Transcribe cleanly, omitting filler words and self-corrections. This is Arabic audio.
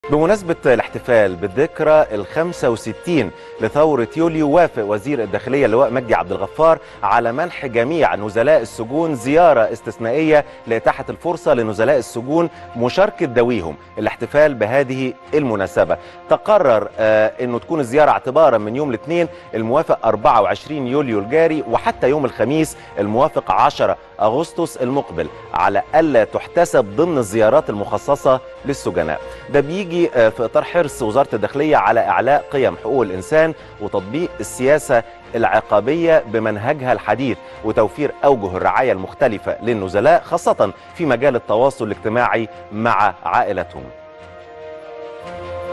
بمناسبة الاحتفال بالذكرى ال65 لثورة يوليو، وافق وزير الداخلية اللواء مجدي عبد الغفار على منح جميع نزلاء السجون زيارة استثنائية لإتاحة الفرصة لنزلاء السجون مشاركة ذويهم الاحتفال بهذه المناسبة. تقرر أنه تكون الزيارة اعتبارا من يوم الاثنين الموافق 24 يوليو الجاري وحتى يوم الخميس الموافق 10 أغسطس المقبل، على ألا تحتسب ضمن الزيارات المخصصة للسجناء. ده بيجي في إطار حرص وزارة الداخلية على إعلاء قيم حقوق الإنسان وتطبيق السياسة العقابية بمنهجها الحديث وتوفير أوجه الرعاية المختلفة للنزلاء، خاصة في مجال التواصل الاجتماعي مع عائلتهم.